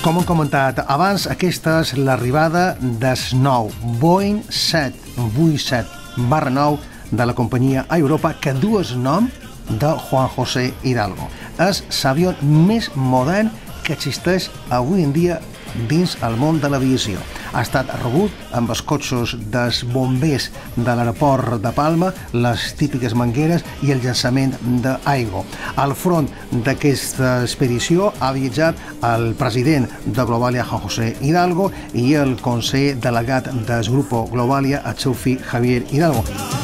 Com hem comentat abans, aquesta és l'arribada del nou Boeing 787-9 de la companyia Europa, que du el nom de Juan José Hidalgo. És l'avió més modern que existeix avui en dia dins el món de l'aviació. Ha estat rebut amb els cotxes dels bombers de l'aeroport de Palma, les típiques mangueres i el llançament d'aigua. Al front d'aquesta expedició ha viatjat el president de Globalia, Juan José Hidalgo, i el conseller delegat del Grupo Globalia, el seu fill Javier Hidalgo.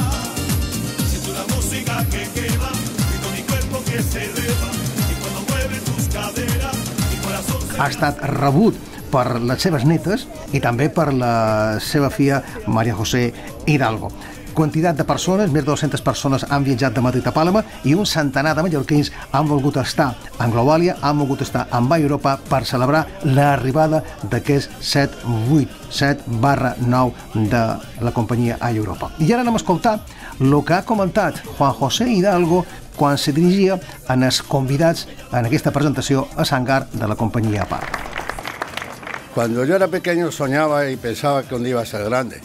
Ha estat rebut per les seves netes i també per la seva filla María José Hidalgo. Quantitat de persones, més de 200 persones han viatjat de Madrid a Palma i un centenar de mallorquins han volgut estar en Globalia, han volgut estar en Europa per celebrar l'arribada d'aquest 787-9 de la companyia Europa. I ara anem a escoltar el que ha comentat Juan José Hidalgo quan se dirigia en els convidats en aquesta presentació a hangar de la compañía PAR. Cuando yo era pequeño soñaba y pensaba que un día iba a ser grande.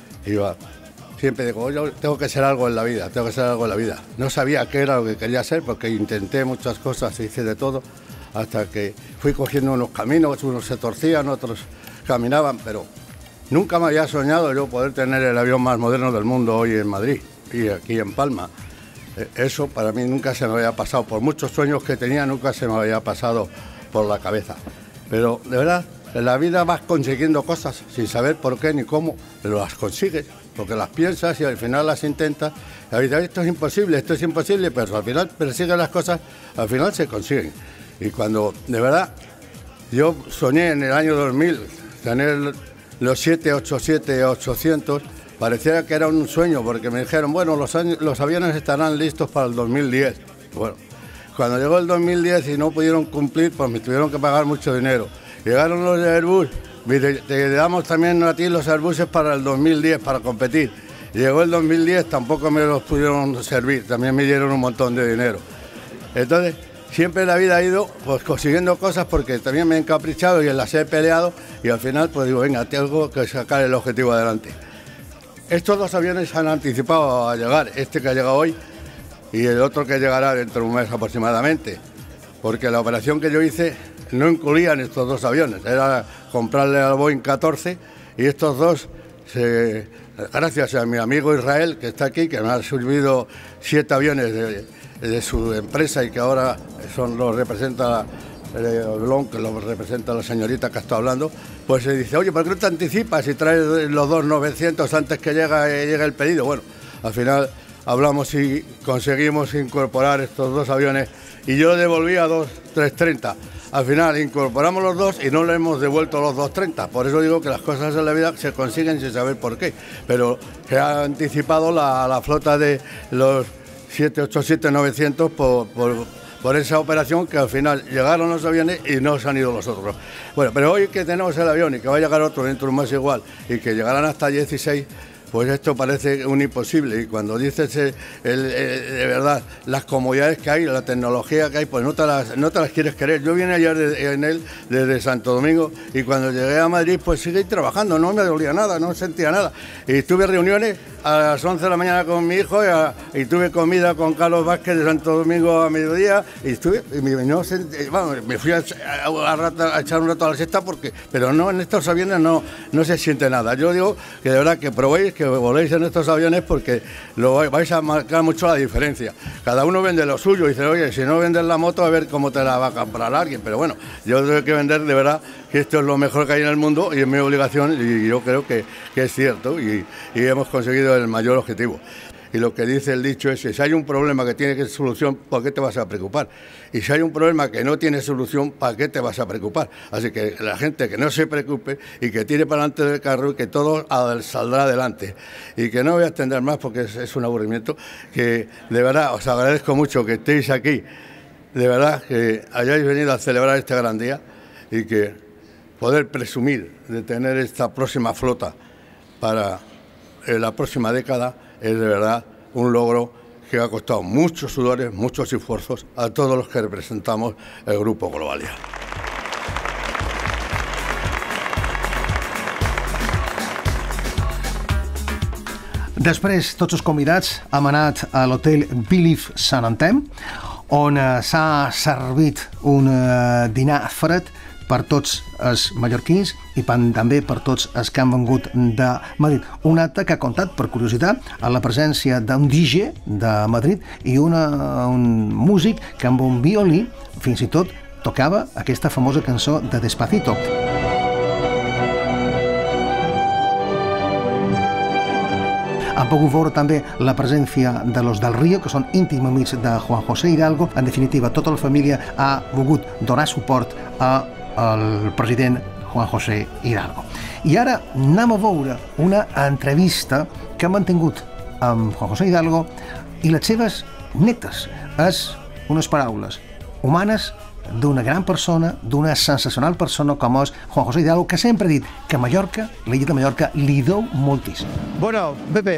Siempre digo, yo tengo que ser algo en la vida, tengo que ser algo en la vida. No sabía qué era lo que quería ser porque intenté muchas cosas, hice de todo, hasta que fui cogiendo unos caminos, unos se torcían, otros caminaban, pero nunca me había soñado yo poder tener el avión más moderno del mundo hoy en Madrid y aquí en Palma. Eso para mí nunca se me había pasado, por muchos sueños que tenía nunca se me había pasado por la cabeza. Pero de verdad, en la vida vas consiguiendo cosas sin saber por qué ni cómo, pero las consigues, porque las piensas y al final las intentas. Y dices, esto es imposible, pero al final persigues las cosas, al final se consiguen. Y cuando de verdad yo soñé en el año 2000 tener los 787-800, pareciera que era un sueño, porque me dijeron, bueno, los aviones estarán listos para el 2010. Bueno, cuando llegó el 2010 y no pudieron cumplir, pues me tuvieron que pagar mucho dinero. Llegaron los de Airbus, te damos también a ti los Airbuses para el 2010, para competir. Llegó el 2010, tampoco me los pudieron servir, también me dieron un montón de dinero. Entonces, siempre la vida ha ido pues consiguiendo cosas porque también me he encaprichado y las he peleado y al final pues digo, venga, tengo que sacar el objetivo adelante. Estos dos aviones han anticipado a llegar, este que ha llegado hoy y el otro que llegará dentro de un mes aproximadamente, porque la operación que yo hice no incluían estos dos aviones, era comprarle al Boeing 14 y estos dos, gracias a mi amigo Israel que está aquí, que me ha subido 7 aviones de su empresa y que ahora los representa Blon, que lo representa la señorita que está hablando, pues se dice, oye, ¿por qué no te anticipas y traes los dos 900 antes que llegue el pedido? Bueno, al final hablamos y conseguimos incorporar estos dos aviones y yo devolví a dos 330. Al final incorporamos los dos y no le hemos devuelto los 230. Por eso digo que las cosas en la vida se consiguen sin saber por qué. Pero se ha anticipado la flota de los 787-900 por esa operación, que al final llegaron los aviones y no se han ido los otros. Bueno, pero hoy que tenemos el avión y que va a llegar otro dentro de un mes igual y que llegarán hasta 16, pues esto parece un imposible. Y cuando dices de verdad las comodidades que hay, la tecnología que hay, pues no te las quieres creer. Yo vine ayer en él desde Santo Domingo y cuando llegué a Madrid pues seguí trabajando, no me dolía nada, no sentía nada. Y tuve reuniones a las 11 de la mañana con mi hijo y tuve comida con Carlos Vázquez de Santo Domingo a mediodía y me fui a echar un rato a la siesta pero no, en estos aviones no se siente nada. Yo digo que de verdad que probéis, que voléis en estos aviones porque vais a marcar mucho la diferencia. Cada uno vende lo suyo y dice, oye, si no vendes la moto a ver cómo te la va a comprar alguien, pero bueno, yo tengo que vender de verdad que esto es lo mejor que hay en el mundo y es mi obligación y yo creo que es cierto y hemos conseguido el mayor objetivo. Y lo que dice el dicho es que si hay un problema que tiene solución, ¿por qué te vas a preocupar? Y si hay un problema que no tiene solución, ¿para qué te vas a preocupar? Así que la gente que no se preocupe y que tire para adelante del carro y que todo saldrá adelante. Y que no voy a extender más porque es un aburrimiento, que de verdad os agradezco mucho que estéis aquí, de verdad que hayáis venido a celebrar este gran día y que poder presumir de tener esta próxima flota para la próxima década es de verdad un logro que ha costado muchos sudores, muchos esfuerzos a todos los que representamos el Grupo Globalia. Després, tots els convidats hem anat a l'hotel Believe Sant Antem, on s'ha servit un dinar fred per tots els mallorquins i també per tots els que han vengut de Madrid. Un acte que ha comptat, per curiositat, a la presència d'un DJ de Madrid i un músic que amb un violí fins i tot tocava aquesta famosa cançó de Despacito. Han pogut veure també la presència de los del Río, que són íntims amics de Juan José Hidalgo. En definitiva, tota la família ha volgut donar suport al president Juan José Hidalgo. I ara anem a veure una entrevista que han mantingut amb Juan José Hidalgo i les seves netes. És unes paraules humanes d'una gran persona, d'una sensacional persona com és Juan José Hidalgo, que sempre ha dit que Mallorca, l'illa de Mallorca, li deu moltíssim. Bueno, Pepe,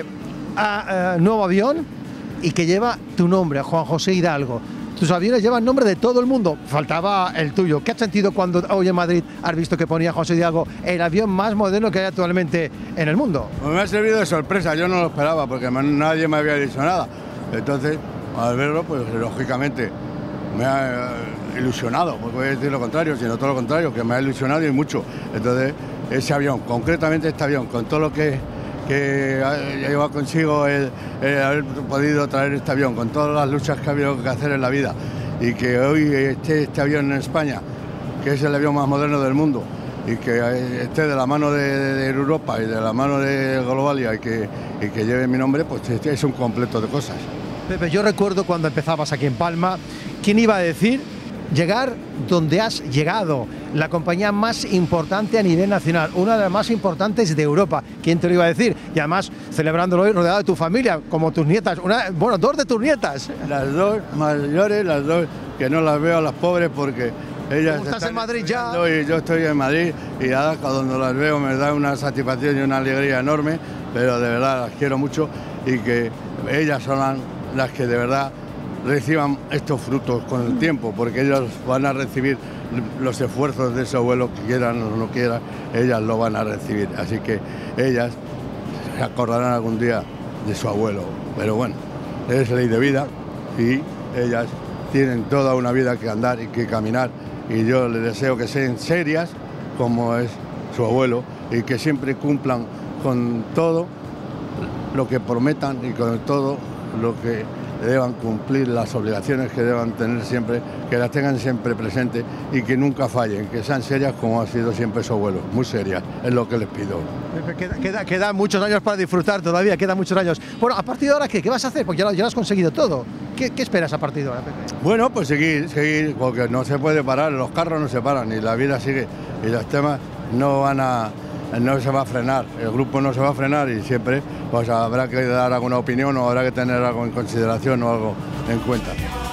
nuevo avión y que lleva tu nombre, Juan José Hidalgo. Tus aviones llevan nombre de todo el mundo, faltaba el tuyo. ¿Qué has sentido cuando hoy en Madrid has visto que ponía José Hidalgo el avión más moderno que hay actualmente en el mundo? Pues me ha servido de sorpresa, yo no lo esperaba porque nadie me había dicho nada. Entonces, al verlo, pues lógicamente me ha ilusionado, porque voy a decir lo contrario, sino todo lo contrario, que me ha ilusionado y mucho. Entonces, ese avión, concretamente este avión, con todo lo que lleva consigo el haber podido traer este avión, con todas las luchas que ha habido que hacer en la vida, y que hoy esté este avión en España, que es el avión más moderno del mundo, y que esté de la mano de Europa y de la mano de Globalia y que lleve mi nombre, pues es un completo de cosas. Pepe, yo recuerdo cuando empezabas aquí en Palma, ¿quién iba a decir llegar donde has llegado? La compañía más importante a nivel nacional, una de las más importantes de Europa. ¿Quién te lo iba a decir? Y además, celebrándolo hoy rodeado de tu familia, como tus nietas, bueno, dos de tus nietas. Las dos mayores, las dos que no las veo a las pobres porque ellas estás en Madrid ya. Y yo estoy en Madrid y ahora cuando las veo me da una satisfacción y una alegría enorme, pero de verdad las quiero mucho y que ellas son las que de verdad reciban estos frutos con el tiempo, porque ellos van a recibir los esfuerzos de su abuelo, que quieran o no quieran, ellas lo van a recibir. Así que ellas se acordarán algún día de su abuelo. Pero bueno, es ley de vida y ellas tienen toda una vida que andar y que caminar. Y yo les deseo que sean serias, como es su abuelo, y que siempre cumplan con todo lo que prometan y con todo lo que deban cumplir, las obligaciones que deban tener siempre, que las tengan siempre presentes y que nunca fallen, que sean serias como ha sido siempre su abuelo, muy serias, es lo que les pido. Quedan muchos años para disfrutar todavía, quedan muchos años. Bueno, a partir de ahora, ¿qué vas a hacer? Porque ya lo has conseguido todo. ¿Qué esperas a partir de ahora, Pepe? Bueno, pues seguir, porque no se puede parar, los carros no se paran y la vida sigue y los temas no se va a frenar, el grupo no se va a frenar y siempre pues habrá que dar alguna opinión o habrá que tener algo en consideración o algo en cuenta.